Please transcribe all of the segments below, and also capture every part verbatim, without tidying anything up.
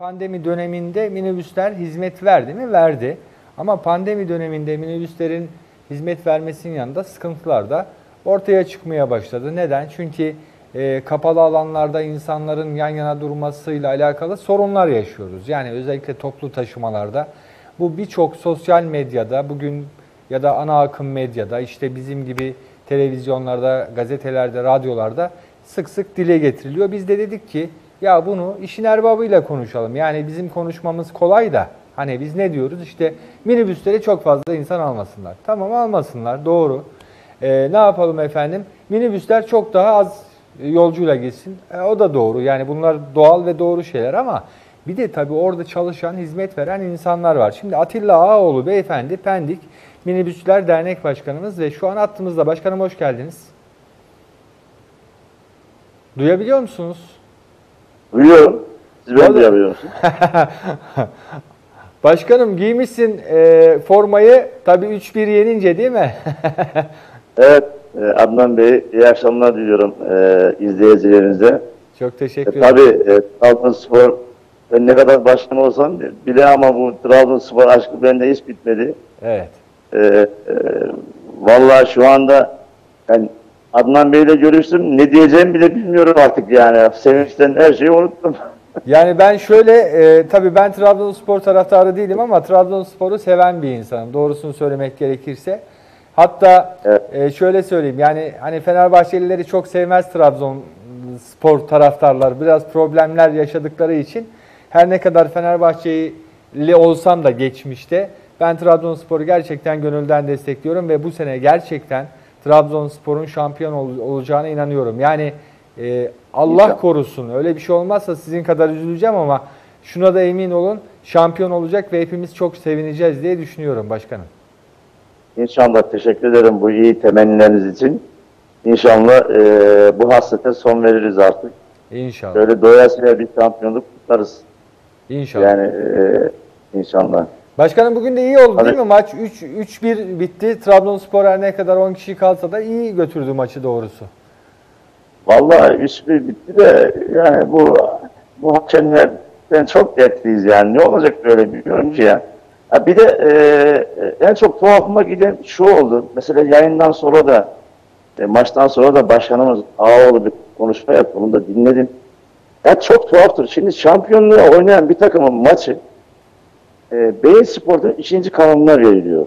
Pandemi döneminde minibüsler hizmet verdi mi? Verdi. Ama pandemi döneminde minibüslerin hizmet vermesinin yanında sıkıntılar da ortaya çıkmaya başladı. Neden? Çünkü e, kapalı alanlarda insanların yan yana durmasıyla alakalı sorunlar yaşıyoruz. Yani özellikle toplu taşımalarda. Bu birçok sosyal medyada bugün ya da ana akım medyada işte bizim gibi televizyonlarda, gazetelerde, radyolarda sık sık dile getiriliyor. Biz de dedik ki ya bunu işin erbabıyla konuşalım. Yani bizim konuşmamız kolay da hani biz ne diyoruz? İşte minibüsleri çok fazla insan almasınlar. Tamam almasınlar doğru. Ee, ne yapalım efendim? Minibüsler çok daha az yolcuyla gitsin. E, o da doğru. Yani bunlar doğal ve doğru şeyler ama bir de tabii orada çalışan, hizmet veren insanlar var. Şimdi Atilla Ağaoğlu beyefendi Pendik Minibüsçüler Dernek Başkanımız ve şu an hattımızda. Başkanım hoş geldiniz. Duyabiliyor musunuz? Duyuyorum. Siz beni duyabiliyor musunuz? Başkanım giymişsin e, formayı tabii üç bir yenince değil mi? Evet. E, Adnan Bey iyi akşamlar diliyorum e, izleyicilerinize. Çok teşekkür e, ederim. Tabii e, Trabzonspor ben ne kadar başkan olsam bile ama bu Trabzonspor aşkı bende hiç bitmedi. Evet. E, e, vallahi şu anda ben Adnan Bey'le görüştüm. Ne diyeceğimi bile bilmiyorum artık yani. Sevinçten her şeyi unuttum. Yani ben şöyle, e, tabii ben Trabzonspor taraftarı değilim ama Trabzonspor'u seven bir insanım. Doğrusunu söylemek gerekirse. Hatta Evet. e, şöyle söyleyeyim yani hani Fenerbahçelileri çok sevmez Trabzonspor taraftarlar. Biraz problemler yaşadıkları için her ne kadar Fenerbahçeli olsam da geçmişte ben Trabzonspor'u gerçekten gönülden destekliyorum ve bu sene gerçekten Trabzonspor'un şampiyon ol- olacağına inanıyorum. Yani e, Allah İnşallah. korusun öyle bir şey olmazsa sizin kadar üzüleceğim ama şuna da emin olun şampiyon olacak ve hepimiz çok sevineceğiz diye düşünüyorum başkanım. İnşallah teşekkür ederim bu iyi temennileriniz için. İnşallah e, bu hasrete son veririz artık. İnşallah. Böyle doyasıya bir şampiyonluk kutlarız. İnşallah. Yani e, inşallah. Başkanım bugün de iyi oldu Tabii. değil mi? Maç üç bir bitti. Trabzonspor her ne kadar on kişi kalsa da iyi götürdü maçı doğrusu. Vallahi üç bir bitti de yani bu bu hakemlerden çok dertliyiz yani. Ne olacak böyle bilmiyorum ki ya. Ha bir de e, en çok tuhafıma giden şu oldu. Mesela yayından sonra da e, maçtan sonra da başkanımız Ağaoğlu bir konuşma yaptı. Onu da dinledim. Ya çok tuhaftır. Şimdi şampiyonluğa oynayan bir takımın maçı e, Beyinspor'da ikinci kanalına veriliyor.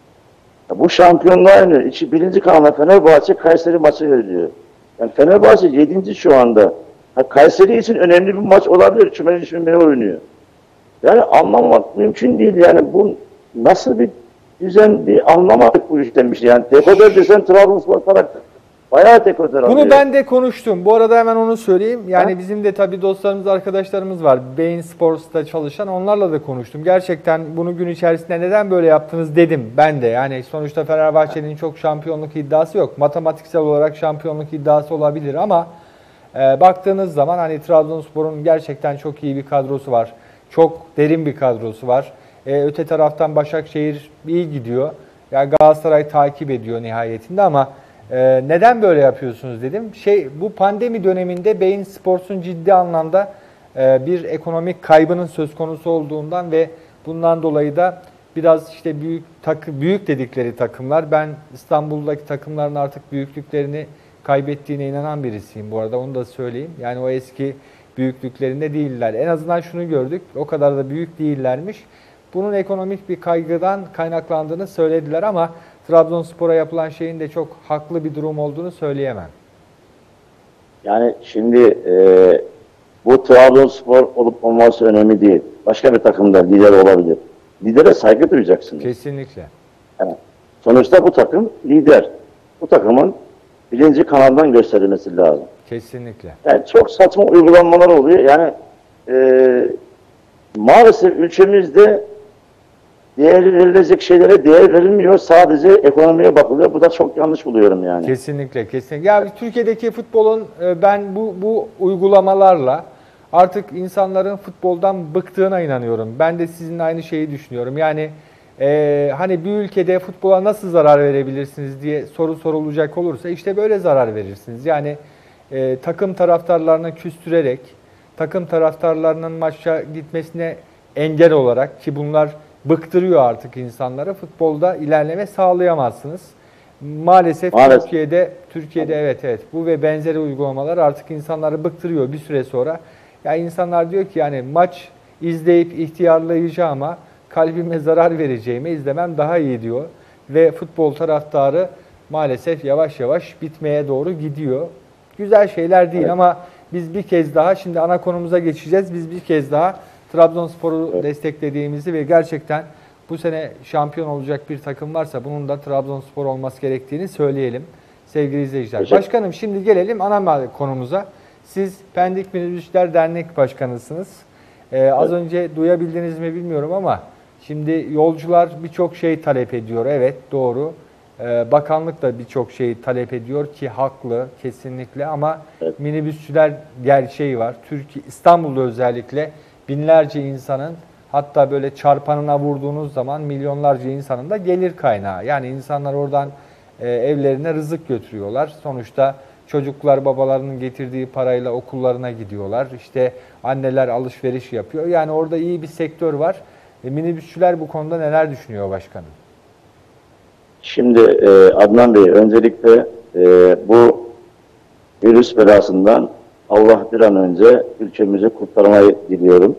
Ya bu şampiyonluğa oynuyor. İki, birinci kanalına Fenerbahçe Kayseri maçı veriliyor. Yani Fenerbahçe yedinci şu anda. Ha, Kayseri için önemli bir maç olabilir. Küme düşmeye oynuyor. Yani anlamak mümkün değil. Yani bu nasıl bir düzen bir anlamadık bu iş demiş. Yani dekoder desen Trabzonspor tarafı bayağı dekoder alıyor. Bunu ben de konuştum. Bu arada hemen onu söyleyeyim. Yani Ha? bizim de tabii dostlarımız, arkadaşlarımız var. Bein Sports'ta çalışan. Onlarla da konuştum. Gerçekten bunu gün içerisinde neden böyle yaptınız dedim ben de. Yani sonuçta Fenerbahçe'nin çok şampiyonluk iddiası yok. Matematiksel olarak şampiyonluk iddiası olabilir ama e, baktığınız zaman hani Trabzonspor'un gerçekten çok iyi bir kadrosu var. Çok derin bir kadrosu var. E, öte taraftan Başakşehir iyi gidiyor. Ya Galatasaray takip ediyor nihayetinde ama Ee, neden böyle yapıyorsunuz dedim. Şey bu pandemi döneminde Bein Sports'un ciddi anlamda e, bir ekonomik kaybının söz konusu olduğundan ve bundan dolayı da biraz işte büyük takı, büyük dedikleri takımlar, ben İstanbul'daki takımların artık büyüklüklerini kaybettiğine inanan birisiyim bu arada, onu da söyleyeyim. Yani o eski büyüklüklerinde değiller. En azından şunu gördük, o kadar da büyük değillermiş. Bunun ekonomik bir kaygıdan kaynaklandığını söylediler ama Trabzonspor'a yapılan şeyin de çok haklı bir durum olduğunu söyleyemem. Yani şimdi e, bu Trabzonspor olup olması önemli değil. Başka bir takımda lider olabilir. Lidere saygı duyacaksınız. Kesinlikle. Yani sonuçta bu takım lider. Bu takımın birinci kanaldan gösterilmesi lazım. Kesinlikle. Yani çok saçma uygulanmalar oluyor. Yani e, maalesef ülkemizde değer verilecek şeylere değer verilmiyor. Sadece ekonomiye bakılıyor. Bu da çok yanlış buluyorum yani. Kesinlikle, kesinlikle. Ya Türkiye'deki futbolun ben bu bu uygulamalarla artık insanların futboldan bıktığına inanıyorum. Ben de sizinle aynı şeyi düşünüyorum. Yani e, hani bir ülkede futbola nasıl zarar verebilirsiniz diye soru sorulacak olursa işte böyle zarar verirsiniz. Yani e, takım taraftarlarını küstürerek, takım taraftarlarının maça gitmesine engel olarak, ki bunlar bıktırıyor artık insanları, futbolda ilerleme sağlayamazsınız. Maalesef, Maalesef. Türkiye'de Türkiye'de evet evet bu ve benzeri uygulamalar artık insanları bıktırıyor bir süre sonra. Ya insanlar diyor ki yani maç izleyip ihtiyarlayacağıma, kalbime zarar vereceğime izlemem daha iyi diyor. Ve futbol taraftarı maalesef yavaş yavaş bitmeye doğru gidiyor. Güzel şeyler değil, evet. Ama biz bir kez daha, şimdi ana konumuza geçeceğiz. Biz bir kez daha Trabzonspor'u evet. desteklediğimizi ve gerçekten bu sene şampiyon olacak bir takım varsa bunun da Trabzonspor olması gerektiğini söyleyelim sevgili izleyiciler. Teşekkür. Başkanım, şimdi gelelim ana konumuza. Siz Pendik Minibüsçüler Dernek Başkanısınız. Ee, evet. Az önce duyabildiniz mi bilmiyorum ama şimdi yolcular birçok şey talep ediyor. Evet, doğru. Ee, bakanlık da birçok şey talep ediyor ki haklı kesinlikle, ama evet. minibüsçüler gerçeği var. Türkiye, İstanbul'da özellikle binlerce insanın, hatta böyle çarpanına vurduğunuz zaman milyonlarca insanın da gelir kaynağı. Yani insanlar oradan e, evlerine rızık götürüyorlar. Sonuçta çocuklar babalarının getirdiği parayla okullarına gidiyorlar. İşte anneler alışveriş yapıyor. Yani orada iyi bir sektör var. E, minibüsçüler bu konuda neler düşünüyor başkanım? Şimdi e, Adnan Bey, öncelikle e, bu virüs belasından Allah bir an önce ülkemizi kurtarmayı diliyorum.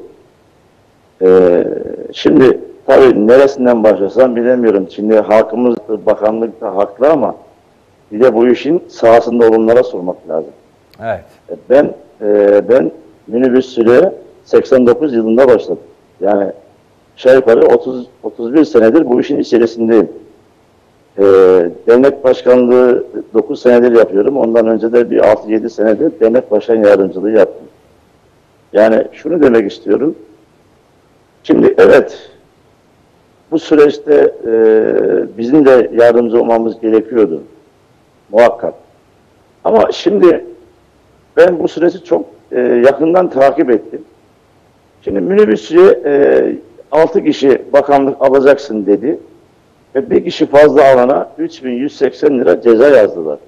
E, şimdi tabii neresinden başlasam bilemiyorum. Şimdi halkımız, bakanlık da haklı ama bir de bu işin sahasında olanlara sormak lazım. Evet. E, ben e, ben minibüsçülüğe seksen dokuz yılında başladım. Yani aşağı yukarı otuz otuz bir senedir bu işin içerisindeyim. E, dernek başkanlığı dokuz senedir yapıyorum. Ondan önce de bir altı yedi senedir dernek başkan yardımcılığı yaptım. Yani şunu demek istiyorum. Şimdi evet, bu süreçte e, bizim de yardımcı olmamız gerekiyordu. Muhakkak. Ama şimdi ben bu süreci çok e, yakından takip ettim. Şimdi minibüsçüye e, altı kişi bakanlık alacaksın dedi. Ve bir kişi fazla alana üç bin yüz seksen lira ceza yazdılar.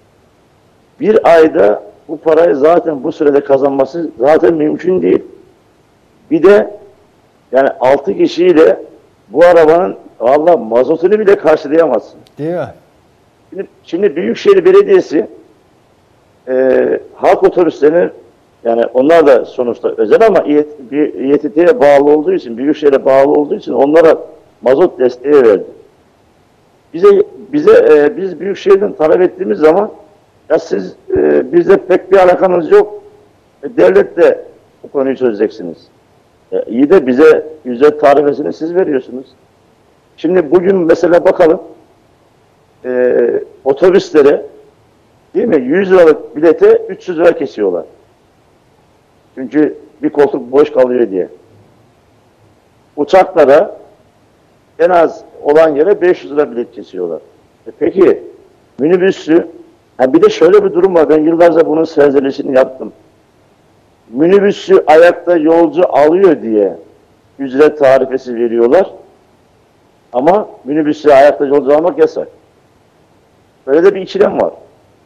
Bir ayda bu parayı zaten bu sürede kazanması zaten mümkün değil. Bir de yani altı kişiyle bu arabanın valla mazotunu bile karşılayamazsın. Değil mi? Şimdi, şimdi Büyükşehir Belediyesi e, halk otobüslerini, yani onlar da sonuçta özel ama İ E T T'ye bağlı olduğu için, Büyükşehir'e bağlı olduğu için onlara mazot desteği verdi. Bize bize e, biz Büyükşehir'den talep ettiğimiz zaman ya siz e, bizde pek bir alakanız yok. E, devlet de bu konuyu çözeceksiniz. E, iyi de bize ücret tarifesini siz veriyorsunuz. Şimdi bugün mesela bakalım e, otobüslere, değil mi, yüz liralık bilete üç yüz lira kesiyorlar. Çünkü bir koltuk boş kalıyor diye. Uçaklara en az olan yere beş yüz lira bilet kesiyorlar. E peki minibüsü, ha bir de şöyle bir durum var. Ben yıllarca bunun serzenişini yaptım. Minibüsü ayakta yolcu alıyor diye ücret tarifesi veriyorlar. Ama minibüsü ayakta yolcu almak yasak. Böyle de bir ikilem var.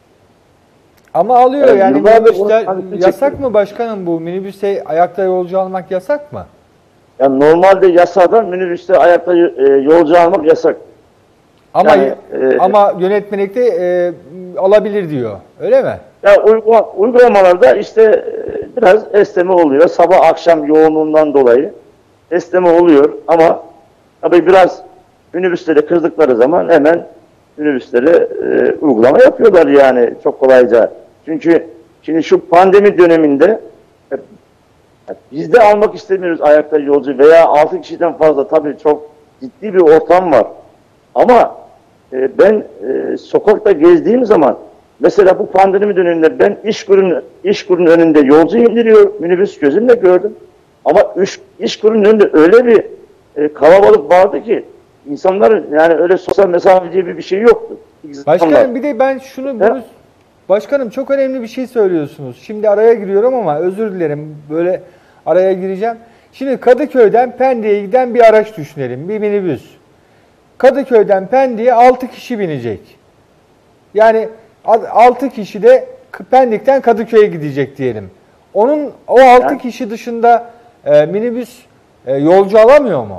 Ama alıyor yani, yani minibüsler yasak çekiyor. mı başkanım bu? Minibüse ayakta yolcu almak yasak mı? Yani normalde yasadan minibüste ayakta e, yolcu almak yasak. Ama yani, e, ama yönetmelikte e, alabilir diyor. Öyle mi? Ya uygulama, uygulamalarda işte e, biraz esneme oluyor. Sabah akşam yoğunluğundan dolayı esneme oluyor ama tabii biraz minibüsleri kırdıkları zaman hemen minibüslere e, uygulama yapıyorlar yani çok kolayca. Çünkü şimdi şu pandemi döneminde e, biz de almak istemiyoruz ayakta yolcu veya altı kişiden fazla, tabii çok ciddi bir ortam var. Ama e, ben e, sokakta gezdiğim zaman mesela bu pandemi döneminde ben İşkur'un İşkur'un önünde yolcu indiriyor minibüs, gözümle gördüm. Ama iş, İşkur'un önünde öyle bir e, kalabalık vardı ki insanların yani öyle sosyal mesafe diye bir, bir şey yoktu. Başkanım bir de ben şunu bunu, başkanım çok önemli bir şey söylüyorsunuz. Şimdi araya giriyorum ama özür dilerim, böyle araya gireceğim. Şimdi Kadıköy'den Pendik'e giden bir araç düşünelim, bir minibüs. Kadıköy'den Pendik'e altı kişi binecek. Yani altı kişi de Pendik'ten Kadıköy'e gidecek diyelim. Onun o altı Yani- kişi dışında e, minibüs e, yolcu alamıyor mu?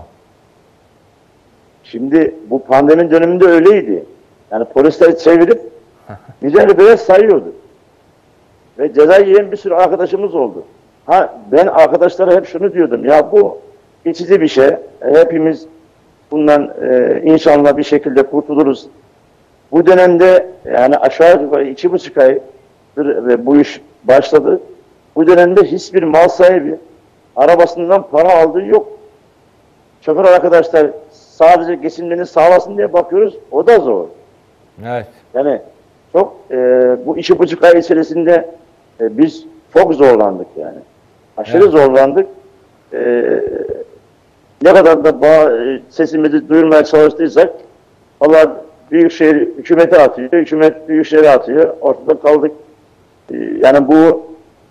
Şimdi bu pandemi döneminde öyleydi. Yani polisler çevirip güzel böyle sayıyordu. Ve ceza yiyen bir sürü arkadaşımız oldu. Ha ben arkadaşlara hep şunu diyordum. Ya bu geçici bir şey. Hepimiz bundan e, inşallah bir şekilde kurtuluruz. Bu dönemde yani aşağı yukarı iki buçuk aydır ve bu iş başladı. Bu dönemde hiçbir mal sahibi arabasından para aldığı yok. Şoför arkadaşlar sadece geçinmeni sağlasın diye bakıyoruz. O da zor. Evet. Yani çok e, bu iki buçuk ay içerisinde e, biz çok zorlandık yani. Aşırı Evet. zorlandık. E, ne kadar da ba- sesimizi duyurmaya çalıştıysak Allah Büyükşehir hükümete atıyor, hükümet Büyükşehir'e atıyor. Ortada kaldık. E, yani bu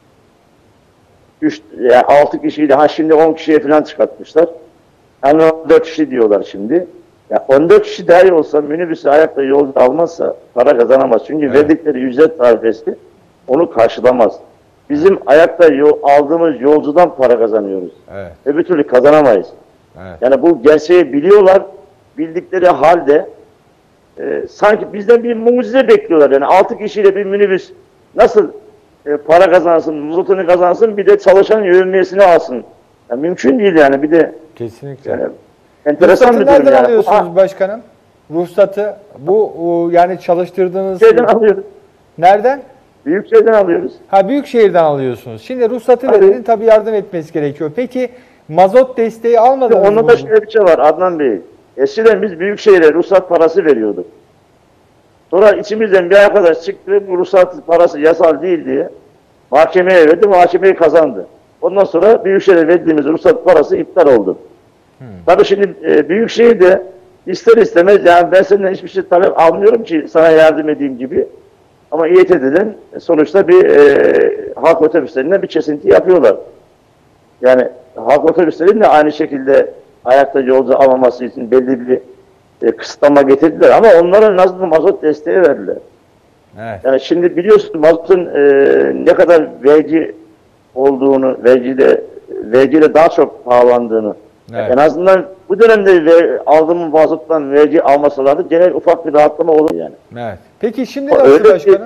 üç, yani altı kişiyle ha şimdi on kişiye falan çıkartmışlar. Yani on dört kişi diyorlar şimdi. Ya on dört kişi dahi olsa minibüsü ayakta yolcu almazsa para kazanamaz. Çünkü Evet. verdikleri ücret tarifesi onu karşılamaz. Bizim ayakta yol, aldığımız yolcudan para kazanıyoruz. Evet. Öbür türlü kazanamayız. Evet. Yani bu gerçeği biliyorlar. Bildikleri halde e, sanki bizden bir mucize bekliyorlar. Yani altı kişiyle bir minibüs nasıl e, para kazansın, mazotunu kazansın, bir de çalışan yövmiyesini alsın. Yani mümkün değil yani. Bir de Kesinlikle. yani enteresan Ruhsatı bir durum nereden yani. alıyorsunuz Ha, başkanım? Ruhsatı bu o, yani çalıştırdığınız şeyden alıyoruz. nereden? Büyük şeyden alıyoruz. Ha Büyükşehir'den alıyorsunuz. Şimdi ruhsatı Tabii. verenin tabii yardım etmesi gerekiyor. Peki mazot desteği almadınız Onda mı? da şöyle bir şey var Adnan Bey. Eskiden biz Büyükşehir'e ruhsat parası veriyorduk. Sonra içimizden bir arkadaş çıktı, bu ruhsat parası yasal değil diye mahkemeye verdi, mahkemeyi kazandı. Ondan sonra Büyükşehir'e verdiğimiz ruhsat parası iptal oldu. Hmm. Tabii şimdi e, Büyükşehir'de ister istemez yani ben senden hiçbir şey talep almıyorum ki sana yardım edeyim gibi. Ama İETT'den sonuçta bir e, halk otobüslerinden bir kesinti yapıyorlar. Yani halk otobüslerinin de aynı şekilde ayakta yolcu almaması için belli bir e, kısıtlama getirdiler. Ama onlara nasıl mazot desteği verdiler. Evet. Yani şimdi biliyorsun mazotun e, ne kadar vergi olduğunu, vergiyle, vergiyle daha çok pahalandığını. Evet. En azından bu dönemde ver, aldığımız mazottan vergi almasalardı genel ufak bir rahatlama olur yani. Evet. Peki şimdi O nasıl öyle başkanım?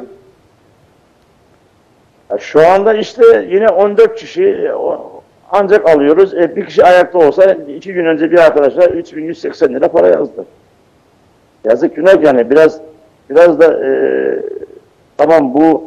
Ya şu anda işte yine on dört kişi e, o- ancak alıyoruz. E, bir kişi ayakta olsa iki gün önce bir arkadaşlar üç bin yüz seksen lira para yazdı. Yazık günah yani biraz biraz da e, tamam bu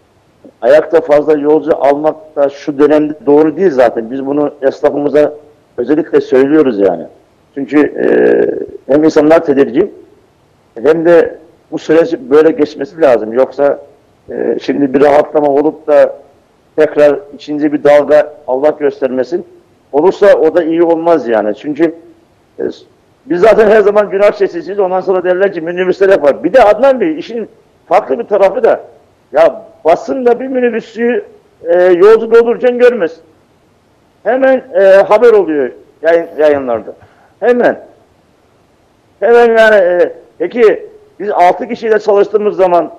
ayakta fazla yolcu almak da şu dönemde doğru değil zaten. Biz bunu esnafımıza özellikle söylüyoruz yani. Çünkü e, hem insanlar tedirgin hem de bu süreci böyle geçmesi lazım. Yoksa e, şimdi bir rahatlama olup da tekrar ikinci bir dalga Allah göstermesin. Olursa o da iyi olmaz yani. Çünkü e, biz zaten her zaman günah sesisiyiz. Ondan sonra derler ki minibüsler yapar. Bir de Adnan Bey işin farklı bir tarafı da ya basın da bir minibüsü e, yolcu doldururken görmez. Hemen e, haber oluyor yayın, yayınlarda. Hemen. Hemen yani e, peki biz altı kişiyle çalıştığımız zaman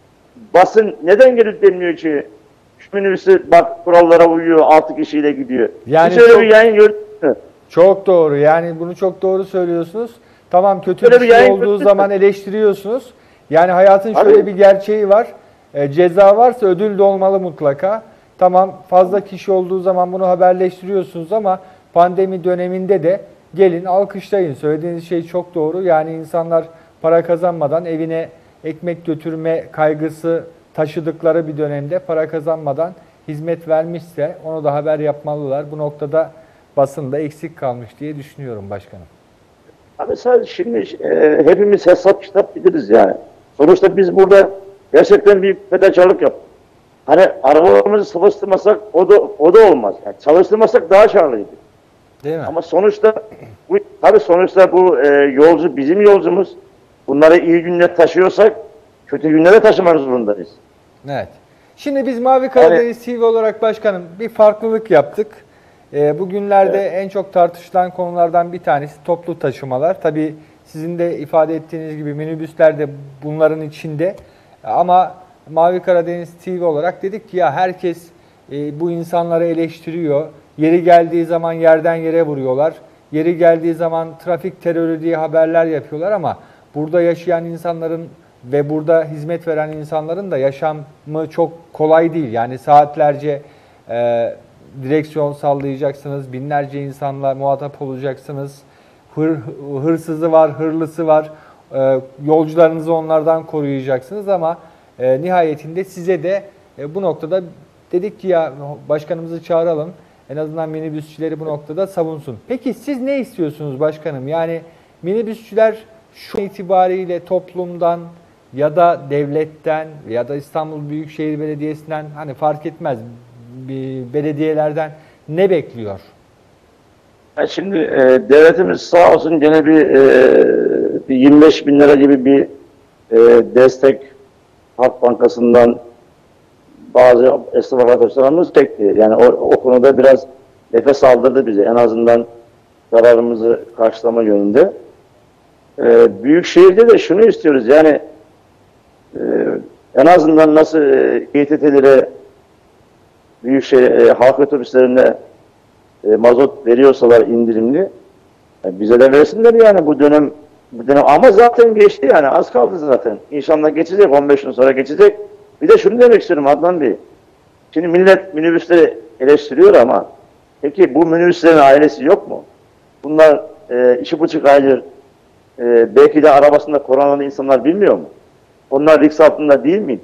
basın neden gelip demiyor ki şu minibüsü bak kurallara uyuyor altı kişiyle gidiyor. Yani Hiç öyle çok- bir yayın gördün mü? Çok doğru. Yani bunu çok doğru söylüyorsunuz. Tamam kötü Böyle bir bir şey yayın olduğu gördünüz zaman mü? eleştiriyorsunuz. Yani hayatın Tabii. şöyle bir gerçeği var. E, ceza varsa ödül de olmalı mutlaka. Tamam fazla kişi olduğu zaman bunu haberleştiriyorsunuz ama pandemi döneminde de gelin alkışlayın. Söylediğiniz şey çok doğru. Yani insanlar para kazanmadan evine ekmek götürme kaygısı taşıdıkları bir dönemde para kazanmadan hizmet vermişse onu da haber yapmalılar. Bu noktada basında eksik kalmış diye düşünüyorum başkanım. Abi sadece şimdi e, hepimiz hesap kitap biliriz yani. Sonuçta biz burada gerçekten bir fedakarlık yaptık. Hani arabamızı çalıştırmasak o da o da olmaz. Yani çalıştırmasak daha karlıydı. Değil mi? Ama sonuçta bu tabii sonuçta bu e, yolcu bizim yolcumuz. Bunları iyi günler taşıyorsak kötü günlere taşımak zorundayız. Evet. Şimdi biz Mavi Karadeniz T V olarak başkanım bir farklılık yaptık. Ee, bugünlerde Evet. en çok tartışılan konulardan bir tanesi toplu taşımalar. Tabii sizin de ifade ettiğiniz gibi minibüsler de bunların içinde. Ama Mavi Karadeniz T V olarak dedik ki ya herkes e, bu insanları eleştiriyor. Yeri geldiği zaman yerden yere vuruyorlar. Yeri geldiği zaman trafik terörü diye haberler yapıyorlar ama burada yaşayan insanların ve burada hizmet veren insanların da yaşamı çok kolay değil. Yani saatlerce e, direksiyon sallayacaksınız, binlerce insanla muhatap olacaksınız. Hır, hırsızı var, hırlısı var. E, yolcularınızı onlardan koruyacaksınız ama e, nihayetinde size de e, bu noktada dedik ki ya başkanımızı çağıralım. En azından minibüsçüleri bu noktada savunsun. Peki siz ne istiyorsunuz başkanım? Yani minibüsçüler şu itibariyle toplumdan ya da devletten ya da İstanbul Büyükşehir Belediyesi'nden hani fark etmez bir belediyelerden ne bekliyor? Ya şimdi e, devletimiz sağ olsun gene bir, e, bir yirmi beş bin lira gibi bir e, destek Halk Bankası'ndan bazı esnaf arkadaşlarımız çekti. Yani o, o konuda biraz nefes aldırdı bize. En azından zararımızı karşılama yönünde. Ee, Büyükşehir'de de şunu istiyoruz. Yani e, en azından nasıl e, İ T T'lere Büyükşehir e, halk otobüslerine e, mazot veriyorsalar indirimli e, bize de versinler yani bu dönem bu dönem ama zaten geçti yani az kaldı zaten. İnşallah geçecek, on beş gün sonra geçecek. Bir de şunu demek istiyorum Adnan Bey. Şimdi millet minibüsleri eleştiriyor ama peki bu minibüslerin ailesi yok mu? Bunlar e, iki buçuk aydır e, belki de arabasında koronalı insanlar bilmiyor mu? Onlar risk altında değil miydi?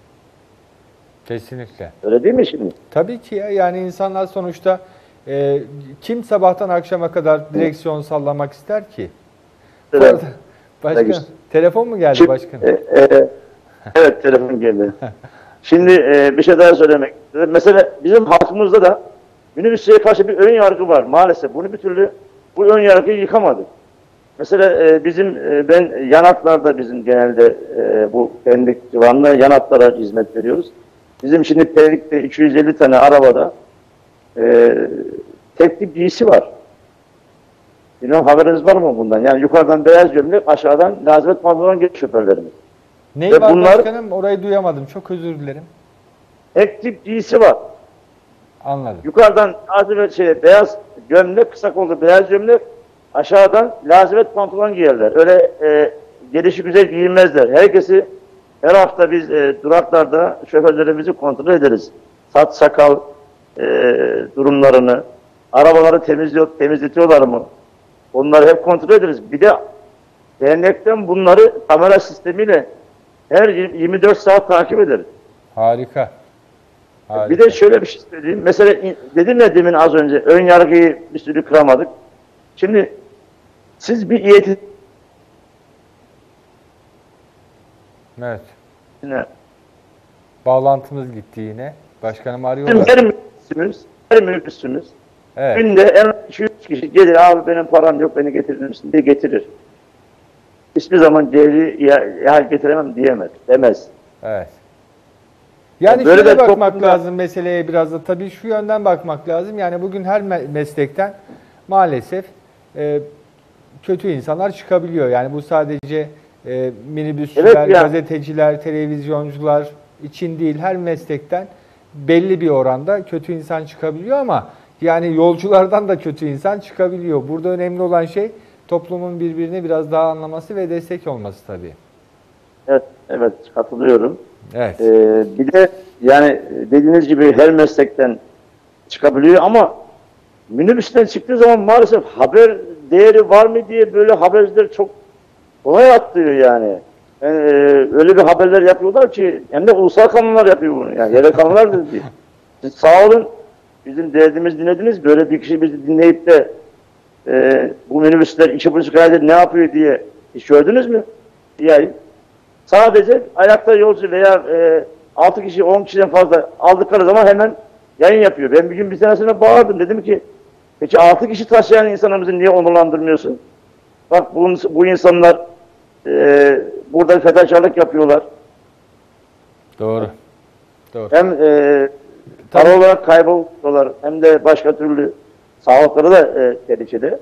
Kesinlikle. Öyle değil mi şimdi? Tabii ki ya. Yani insanlar sonuçta e, kim sabahtan akşama kadar direksiyon sallamak ister ki? Bu Evet. arada, başkan, telefon mu geldi Şimdi, başkanım? e, e, evet telefon geldi. Şimdi e, bir şey daha söylemek istedim. Mesela bizim halkımızda da minibüsçüye karşı bir ön yargı var maalesef. Bunu bir türlü bu ön yargıyı yıkamadık. Mesela e, bizim e, ben yanatlarda bizim genelde e, bu Pendik civarında yanatlara hizmet veriyoruz. Bizim şimdi Pendik'te iki yüz elli tane arabada e, tek tip giysi var. Bilmiyorum haberiniz var mı bundan? Yani yukarıdan beyaz gömlek, aşağıdan lacivert pantolon geçiyor şoförlerimiz. Neyi Ve var bunlar, başkanım? Orayı duyamadım. Çok özür dilerim. tek tip giysi var. Anladım. Yukarıdan lacivert şey, beyaz gömlek, kısa kollu beyaz gömlek, aşağıdan lacivert pantolon giyerler. Öyle e, gelişi güzel giyinmezler. Herkesi her hafta biz e, duraklarda şoförlerimizi kontrol ederiz. Saç sakal e, durumlarını, arabaları temizliyor, temizletiyorlar mı? Onları hep kontrol ederiz. Bir de dernekten bunları kamera sistemiyle her yirmi dört saat takip ederiz. Harika. Harika. Bir de şöyle bir şey söyleyeyim. Mesela dedim ya demin az önce ön yargıyı bir sürü kıramadık. Şimdi siz bir İ T Evet. T'ne Bağlantımız gitti yine. Başkanım arıyorlar. her minibüsümüz, her minibüsümüz Evet. günde en iki üç kişi gelir abi benim param yok beni getirir misin diye getirir. Hiçbir zaman geri ya, ya getiremem diyemez, demez. Evet. Yani Böyle şöyle de bakmak toplumda- lazım meseleye biraz da tabii şu yönden bakmak lazım. Yani bugün her me- meslekten maalesef e, kötü insanlar çıkabiliyor. Yani bu sadece e, minibüsçüler, Evet ya. gazeteciler, televizyoncular için değil her meslekten belli bir oranda kötü insan çıkabiliyor ama yani yolculardan da kötü insan çıkabiliyor. Burada önemli olan şey toplumun birbirini biraz daha anlaması ve destek olması tabii. Evet, evet katılıyorum. Evet. Ee, bir de yani dediğiniz gibi her meslekten çıkabiliyor ama minibüsten çıktığı zaman maalesef haber değeri var mı diye böyle haberciler çok kolay atlıyor yani. Yani e, öyle bir haberler yapıyorlar ki hem de ulusal kanallar yapıyor bunu. Yani yerel kanallar da değil. Siz sağ olun bizim derdimizi dinlediniz. Böyle bir kişi bizi dinleyip de e, bu minibüsler iki buçuk aydır ne yapıyor diye hiç gördünüz mü? Yani sadece ayakta yolcu veya e, altı kişi on kişiden fazla aldıkları zaman hemen yayın yapıyor. Ben bir gün bir tanesine bağırdım. Dedim ki peki altı kişi taşıyan insanımızı niye onurlandırmıyorsun? Bak bu, bu insanlar e, burada fedakarlık yapıyorlar. Doğru. Doğru. Hem e, para olarak kayboluyorlar hem de başka türlü sağlıkları da e, tehlikede.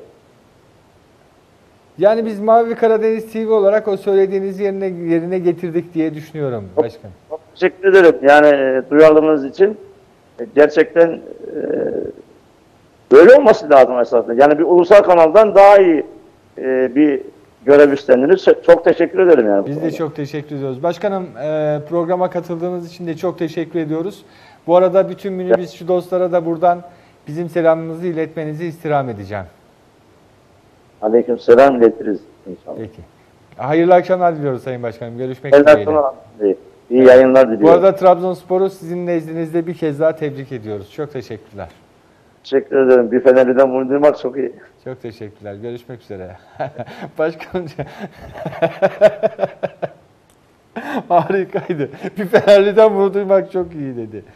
Yani biz Mavi Karadeniz T V olarak o söylediğiniz yerine yerine getirdik diye düşünüyorum başkanım. Çok teşekkür ederim. Yani e, duyarlılığınız için. gerçekten e, böyle olması lazım esasında. Yani bir ulusal kanaldan daha iyi e, bir görev üstlendiniz. Çok teşekkür ederim yani. Biz de çok teşekkür ediyoruz. Başkanım e, programa katıldığınız için de çok teşekkür ediyoruz. Bu arada bütün minibüsçü dostlara da buradan bizim selamımızı iletmenizi istirham edeceğim. Aleyküm selam iletiriz inşallah. Peki. Hayırlı akşamlar diliyoruz Sayın Başkanım. Görüşmek Hayırlı dileğiyle. akşamlar. İyi yayınlar Bu diliyorum. arada Trabzonspor'u sizin nezdinizde bir kez daha tebrik ediyoruz. Çok teşekkürler. Teşekkür ederim. Bir Fenerli'den bunu duymak çok iyi. Çok teşekkürler. Görüşmek üzere. Başkanım harikaydı. Bir Fenerli'den bunu duymak çok iyi dedi.